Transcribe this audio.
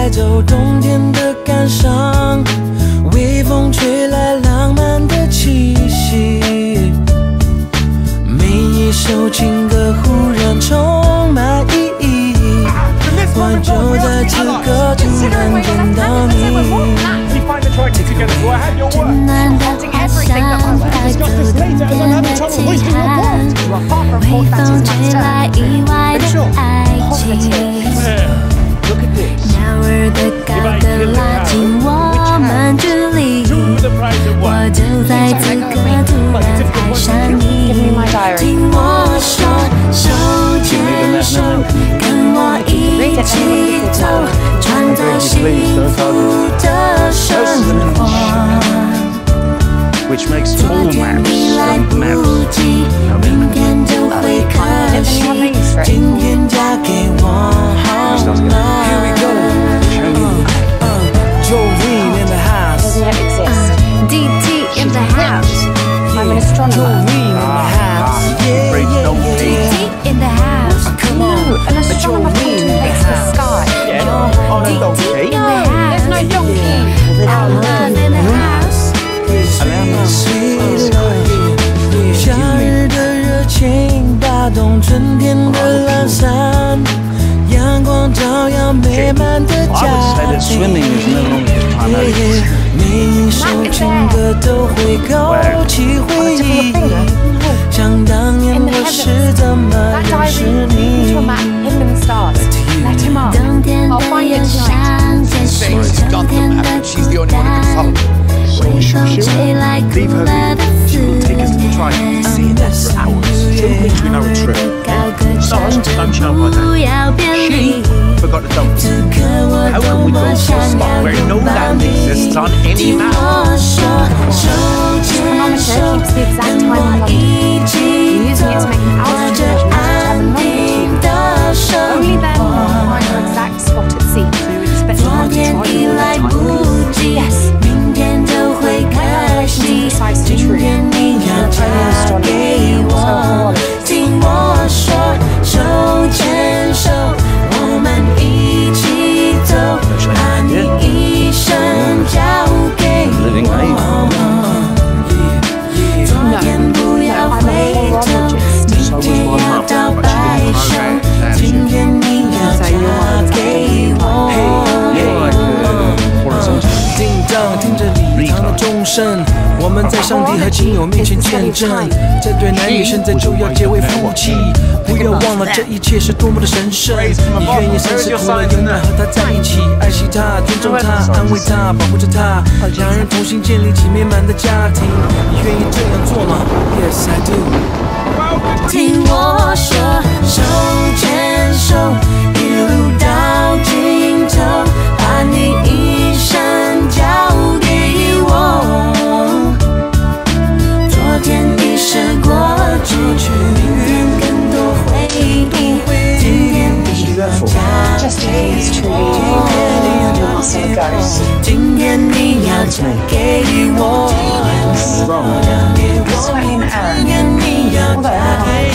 带走冬天的感伤，微风吹来浪漫的气息，每一首情歌忽然充满意义。我就在此刻突然见到你，温暖的花香带走冬天的凄寒，微风吹来意外的爱情，鸟儿的高歌拉近我们距离，我就在此刻突然爱上你。听我说，手牵手，跟我一起走，创造幸福的生活。昨天你来不及，明天就会可惜，今天嫁给我好吗？ Jolin in the house. DT in the house. I'm an astronomer. Jolin in the house. DT in the house. Come on, An astronomer contemplates the sky. DT in the house. There's no donkey. Our love in the house. Sweet 夏日的热情打动春天的懒散，阳光照耀美满的家庭。每一首情歌都会勾起回忆，想当年我是怎么认识你。冬天的忧伤结束春天的孤单，微风吹来苦辣的思念。高歌唱着不要别离，此刻我多么想要拥抱你。听我说，手牵手，跟我一起走，过着安定的生活。昨天你来不及，明天就会可惜，今天你要嫁给我。听我说，手牵手，我们一起走，把你一生交给我。昨天不要回头，明天要到白首，今天你要嫁给我。叮当，听着礼堂的钟声，我们在上帝和亲友面前见证，这对男女现在就要结为夫妻。不要忘了，这一切是多么的神圣。你愿意三世苦了，永远和他在一起，爱惜他，尊重他，安慰他，保护着他，两人同心建立起美满的家庭。你愿意这样做吗 ？Yes, I do。听我说，手牵手，一路到尽头，把你一生交给我。昨天已时过去，明天更多回忆，今天你要嫁给我。今天你要嫁给我。今天你要嫁给我。